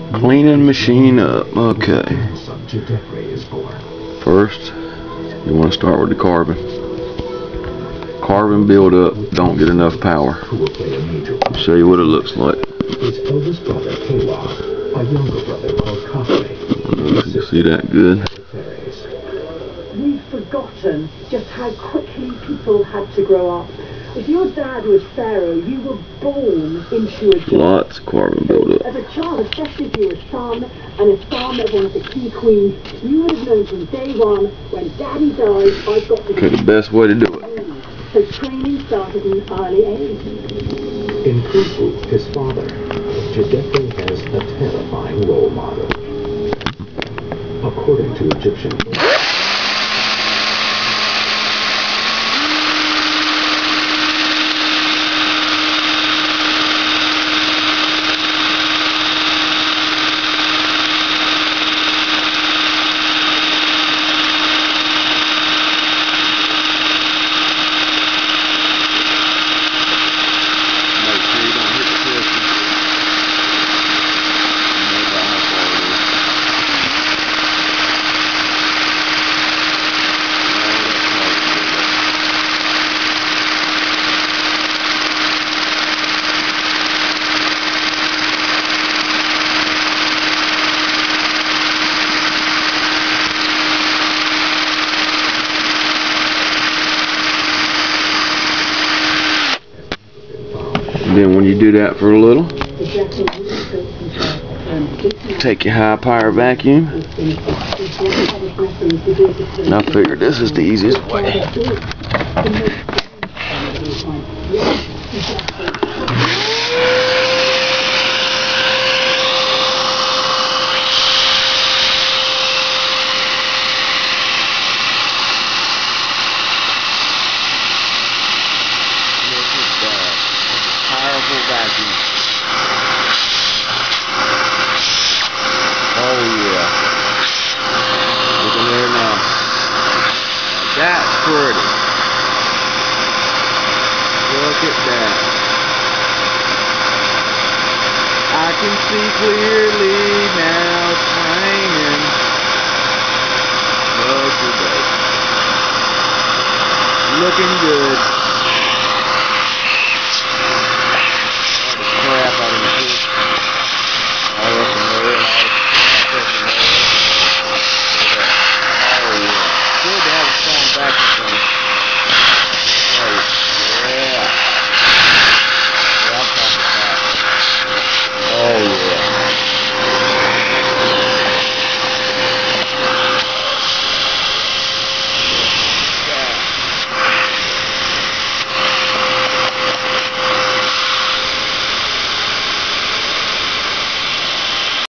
Cleaning machine up. Okay. First, you want to start with the carbon. Carbon buildup don't get enough power. I'll show you what it looks like. His eldest brother, Kalog, a younger brother called Kafre. You can see that good. We've forgotten just how quickly people had to grow up. If your dad was Pharaoh, you were born into a job. Lots of carbon buildup. As a child, especially if you were a son, and a son of one of the key queens, you would have known from day one, when Daddy dies, I've got to Okay, the best way to do it. So training started in early age. In Khufu, his father, Tjedefe has a terrifying role model. According to Egyptian Then when you do that for a little, take your high power vacuum. And I figured this is the easiest way. Powerful vacuum. Oh yeah. Look in there now. Now that's pretty. Look at that. I can see clearly now it's raining. Look at that. Looking good.